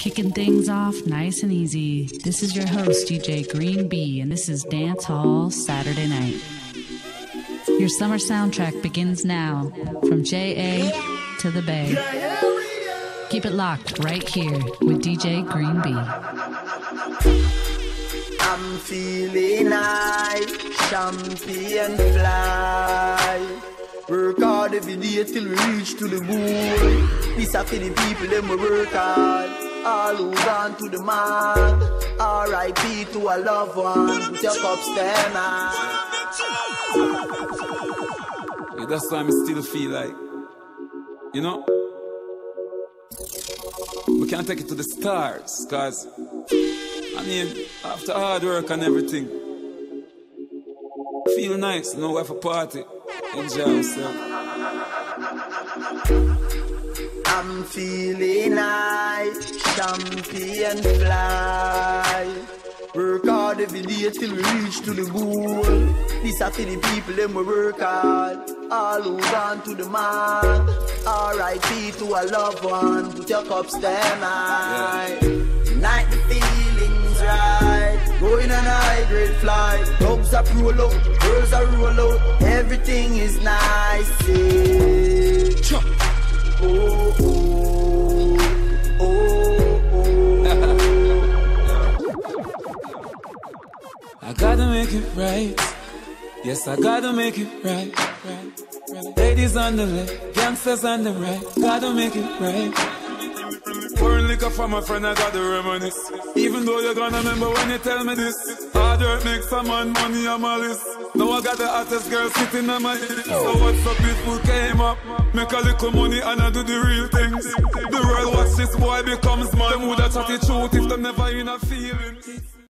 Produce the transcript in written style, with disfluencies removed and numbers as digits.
Kicking things off nice and easy. This is your host, DJ Green B, and this is Dance Hall Saturday Night. Your summer soundtrack begins now, from JA to the Bay. Keep it locked right here with DJ Green B. I'm feeling high, champion fly. Work hard every day till we reach to the moon. This are for the people them we work hard. All who gone to the mark. R.I.P. to a loved one. Put your cups stand high. Yeah, that's why I still feel like, you know, we can't take it to the stars, cause I mean, after hard work and everything, feel nice, no way for party, enjoy yourself. I'm feeling high, champion fly. Work hard every day till we reach to the goal. This are for the people them we work hard. All who gone to the mark. R.I.P. to a loved one. Put your cups down high. Tonight the feeling's right. Going on a high grade flight. Dogs are roll out, girls are roll out. Everything is nice. Yeah. Oh, oh, oh, oh. I gotta make it right. Yes, I gotta make it right. Ladies on the left, gangsters on the right. Gotta make it right. Pouring liquor from my friend, I gotta reminisce. Even though you're gonna remember when you tell me this. Hard work makes some man money on my list. Now I got the hottest girl sitting on my head. So what's up if we came up? Make a little money and I do the real things. The world watch this boy becomes mad. Them woulda chatty truth if them never in a feeling.